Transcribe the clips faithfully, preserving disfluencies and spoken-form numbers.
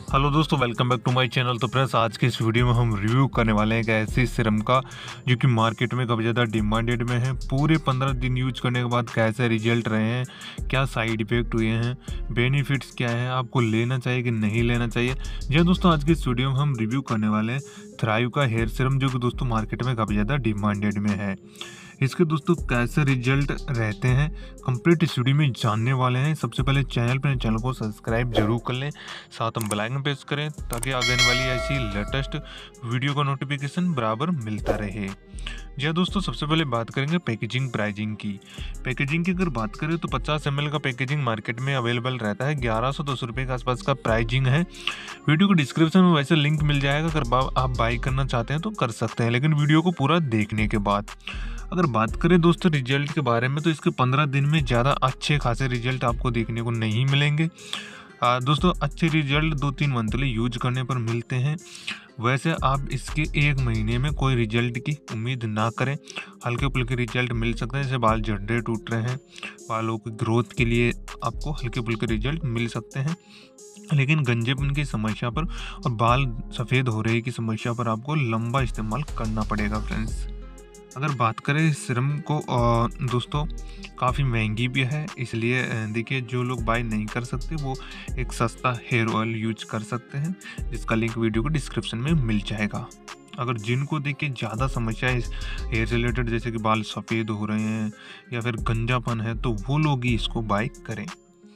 Hello दोस्तों, welcome back to my channel. तो friends, आज के इस वीडियो में हम रिव्यू करने वाले हैं एक ऐसी सीरम का जो कि मार्केट में काफ़ी ज़्यादा डिमांडेड में है। पूरे पंद्रह दिन यूज करने के बाद कैसे रिजल्ट रहे हैं, क्या साइड इफ़ेक्ट हुए हैं, बेनिफिट्स क्या हैं, आपको लेना चाहिए कि नहीं लेना चाहिए। जी हाँ दोस्तों, आज के इस वीडियो में हम रिव्यू करने वाले हैं थ्राइव का हेयर सीरम, जो कि दोस्तों मार्केट में काफ़ी ज़्यादा डिमांडेड में है। इसके दोस्तों कैसे रिजल्ट रहते हैं कंप्लीट इस वीडियो में जानने वाले हैं। सबसे पहले चैनल पर चैनल को सब्सक्राइब जरूर कर लें, साथ हम बेल आइकन प्रेस करें ताकि आगे वाली ऐसी लेटेस्ट वीडियो का नोटिफिकेशन बराबर मिलता रहे। जी हाँ दोस्तों, सबसे पहले बात करेंगे पैकेजिंग प्राइजिंग की। पैकेजिंग की अगर बात करें तो पचास एम एल का पैकेजिंग मार्केट में अवेलेबल रहता है। ग्यारह सौ दो सौ रुपये के आसपास का प्राइजिंग है। वीडियो को डिस्क्रिप्शन में वैसे लिंक मिल जाएगा, अगर आप बाई करना चाहते हैं तो कर सकते हैं, लेकिन वीडियो को पूरा देखने के बाद। अगर बात करें दोस्तों रिजल्ट के बारे में तो इसके पंद्रह दिन में ज़्यादा अच्छे खासे रिजल्ट आपको देखने को नहीं मिलेंगे। आ, दोस्तों अच्छे रिजल्ट दो तीन मंथली यूज करने पर मिलते हैं। वैसे आप इसके एक महीने में कोई रिजल्ट की उम्मीद ना करें। हल्के फुल्के रिजल्ट मिल सकते हैं, जैसे बाल झड़ने टूट रहे हैं, बालों की ग्रोथ के लिए आपको हल्के फुल्के रिजल्ट मिल सकते हैं। लेकिन गंजेपन की समस्या पर और बाल सफ़ेद हो रहे की समस्या पर आपको लंबा इस्तेमाल करना पड़ेगा फ्रेंड्स। अगर बात करें सीरम को दोस्तों काफ़ी महंगी भी है, इसलिए देखिए जो लोग बाय नहीं कर सकते वो एक सस्ता हेयर ऑयल यूज कर सकते हैं, जिसका लिंक वीडियो को डिस्क्रिप्शन में मिल जाएगा। अगर जिनको देखिए ज़्यादा समस्या है हेयर से रिलेटेड, जैसे कि बाल सफ़ेद हो रहे हैं या फिर गंजापन है, तो वो लोग ही इसको बाय करें।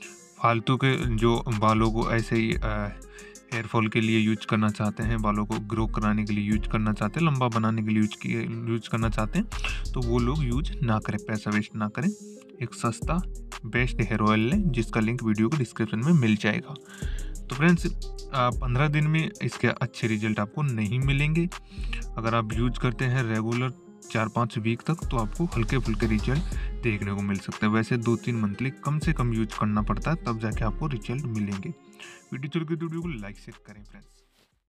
फालतू के जो बालों को ऐसे ही हेयर फॉल के लिए यूज करना चाहते हैं, बालों को ग्रो कराने के लिए यूज करना चाहते हैं, लंबा बनाने के लिए यूज यूज करना चाहते हैं, तो वो लोग यूज ना करें, पैसा वेस्ट ना करें। एक सस्ता बेस्ट हेयर ऑयल लें, जिसका लिंक वीडियो को डिस्क्रिप्शन में मिल जाएगा। तो फ्रेंड्स, पंद्रह दिन में इसके अच्छे रिजल्ट आपको नहीं मिलेंगे। अगर आप यूज करते हैं रेगुलर चार पाँच वीक तक तो आपको हल्के फुल्के रिजल्ट देखने को मिल सकते हैं। वैसे दो तीन मंथली कम से कम यूज करना पड़ता है, तब जाके आपको रिजल्ट मिलेंगे। वीडियो चल के वीडियो को लाइक शेयर करें फ्रेंड्स।